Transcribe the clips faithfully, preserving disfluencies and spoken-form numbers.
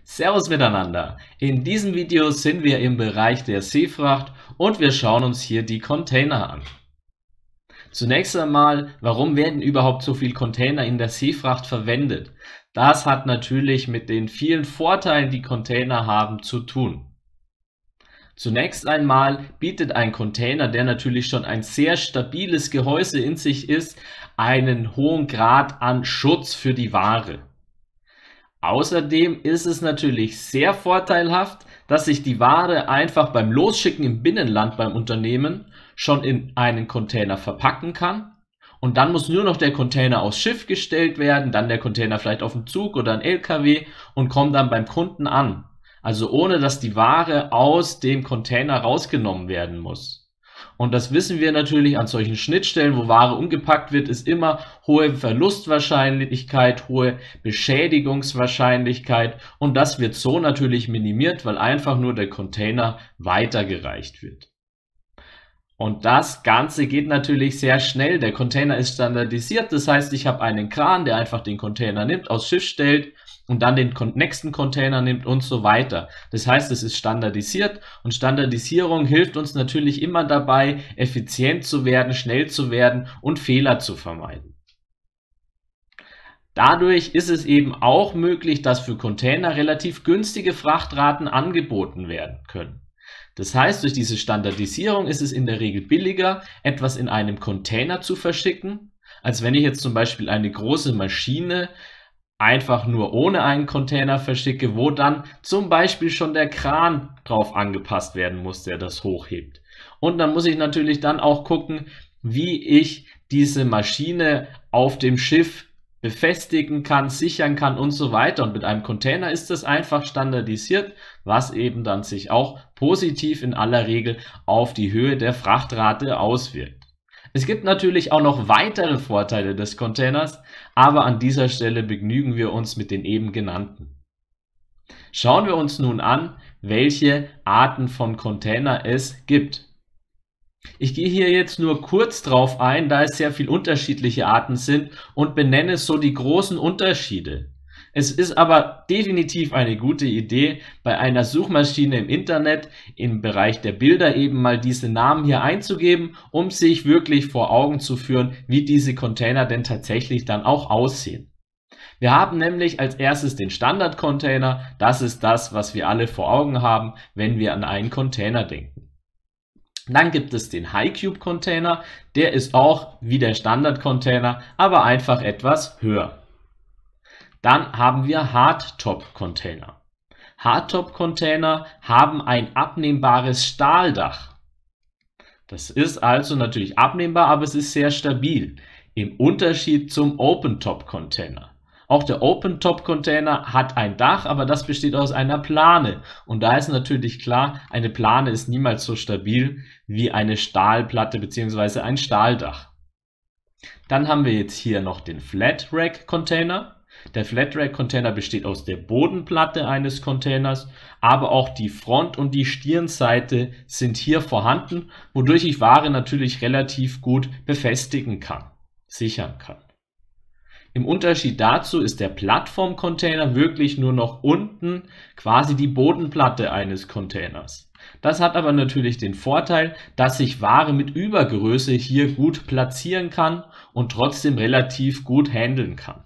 Servus miteinander! In diesem Video sind wir im Bereich der Seefracht und wir schauen uns hier die Container an. Zunächst einmal, warum werden überhaupt so viele Container in der Seefracht verwendet? Das hat natürlich mit den vielen Vorteilen, die Container haben, zu tun. Zunächst einmal bietet ein Container, der natürlich schon ein sehr stabiles Gehäuse in sich ist, einen hohen Grad an Schutz für die Ware. Außerdem ist es natürlich sehr vorteilhaft, dass sich die Ware einfach beim Losschicken im Binnenland beim Unternehmen schon in einen Container verpacken kann und dann muss nur noch der Container aufs Schiff gestellt werden, dann der Container vielleicht auf den Zug oder ein L K W und kommt dann beim Kunden an. Also ohne dass die Ware aus dem Container rausgenommen werden muss. Und das wissen wir natürlich an solchen Schnittstellen, wo Ware umgepackt wird, ist immer hohe Verlustwahrscheinlichkeit, hohe Beschädigungswahrscheinlichkeit und das wird so natürlich minimiert, weil einfach nur der Container weitergereicht wird. Und das Ganze geht natürlich sehr schnell. Der Container ist standardisiert, das heißt, ich habe einen Kran, der einfach den Container nimmt, aufs Schiff stellt und dann den nächsten Container nimmt und so weiter. Das heißt, es ist standardisiert und Standardisierung hilft uns natürlich immer dabei, effizient zu werden, schnell zu werden und Fehler zu vermeiden. Dadurch ist es eben auch möglich, dass für Container relativ günstige Frachtraten angeboten werden können. Das heißt, durch diese Standardisierung ist es in der Regel billiger, etwas in einem Container zu verschicken, als wenn ich jetzt zum Beispiel eine große Maschine einfach nur ohne einen Container verschicke, wo dann zum Beispiel schon der Kran drauf angepasst werden muss, der das hochhebt. Und dann muss ich natürlich dann auch gucken, wie ich diese Maschine auf dem Schiff befestigen kann, sichern kann und so weiter. Und mit einem Container ist das einfach standardisiert, was eben dann sich auch positiv in aller Regel auf die Höhe der Frachtrate auswirkt. Es gibt natürlich auch noch weitere Vorteile des Containers, aber an dieser Stelle begnügen wir uns mit den eben genannten. Schauen wir uns nun an, welche Arten von Container es gibt. Ich gehe hier jetzt nur kurz drauf ein, da es sehr viele unterschiedliche Arten sind und benenne so die großen Unterschiede. Es ist aber definitiv eine gute Idee, bei einer Suchmaschine im Internet im Bereich der Bilder eben mal diese Namen hier einzugeben, um sich wirklich vor Augen zu führen, wie diese Container denn tatsächlich dann auch aussehen. Wir haben nämlich als erstes den Standard-Container, das ist das, was wir alle vor Augen haben, wenn wir an einen Container denken. Dann gibt es den High-Cube-Container, der ist auch wie der Standard-Container, aber einfach etwas höher. Dann haben wir Hardtop-Container. Hardtop-Container haben ein abnehmbares Stahldach. Das ist also natürlich abnehmbar, aber es ist sehr stabil, im Unterschied zum Open-Top-Container. Auch der Open-Top-Container hat ein Dach, aber das besteht aus einer Plane. Und da ist natürlich klar, eine Plane ist niemals so stabil wie eine Stahlplatte bzw. ein Stahldach. Dann haben wir jetzt hier noch den Flat-Rack-Container. Der Flat-Rack-Container besteht aus der Bodenplatte eines Containers, aber auch die Front- und die Stirnseite sind hier vorhanden, wodurch ich Ware natürlich relativ gut befestigen kann, sichern kann. Im Unterschied dazu ist der Plattform-Container wirklich nur noch unten quasi die Bodenplatte eines Containers. Das hat aber natürlich den Vorteil, dass ich Ware mit Übergröße hier gut platzieren kann und trotzdem relativ gut handeln kann.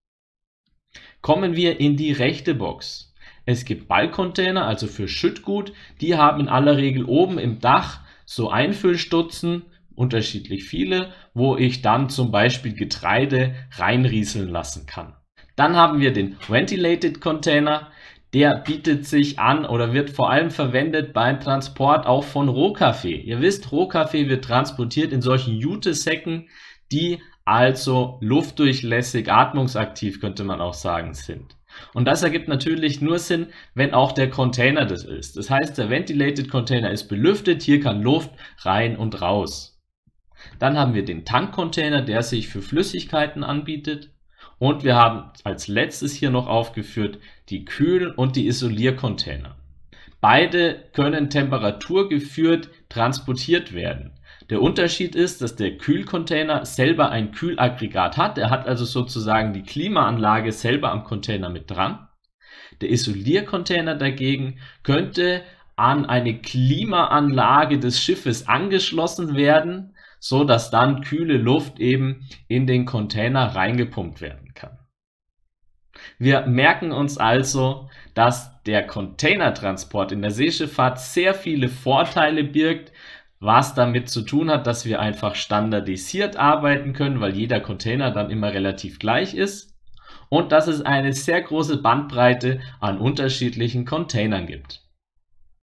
Kommen wir in die rechte Box. Es gibt Bulk-Container, also für Schüttgut, die haben in aller Regel oben im Dach so Einfüllstutzen, unterschiedlich viele, wo ich dann zum Beispiel Getreide reinrieseln lassen kann. Dann haben wir den Ventilated Container, der bietet sich an oder wird vor allem verwendet beim Transport auch von Rohkaffee. Ihr wisst, Rohkaffee wird transportiert in solchen Jutesäcken, die also luftdurchlässig, atmungsaktiv könnte man auch sagen sind. Und das ergibt natürlich nur Sinn, wenn auch der Container das ist. Das heißt, der Ventilated Container ist belüftet, hier kann Luft rein und raus. Dann haben wir den Tankcontainer, der sich für Flüssigkeiten anbietet. Und wir haben als letztes hier noch aufgeführt die Kühl- und die Isoliercontainer. Beide können temperaturgeführt transportiert werden. Der Unterschied ist, dass der Kühlcontainer selber ein Kühlaggregat hat. Er hat also sozusagen die Klimaanlage selber am Container mit dran. Der Isoliercontainer dagegen könnte an eine Klimaanlage des Schiffes angeschlossen werden, so dass dann kühle Luft eben in den Container reingepumpt werden kann. Wir merken uns also, dass der Containertransport in der Seeschifffahrt sehr viele Vorteile birgt, was damit zu tun hat, dass wir einfach standardisiert arbeiten können, weil jeder Container dann immer relativ gleich ist, und dass es eine sehr große Bandbreite an unterschiedlichen Containern gibt.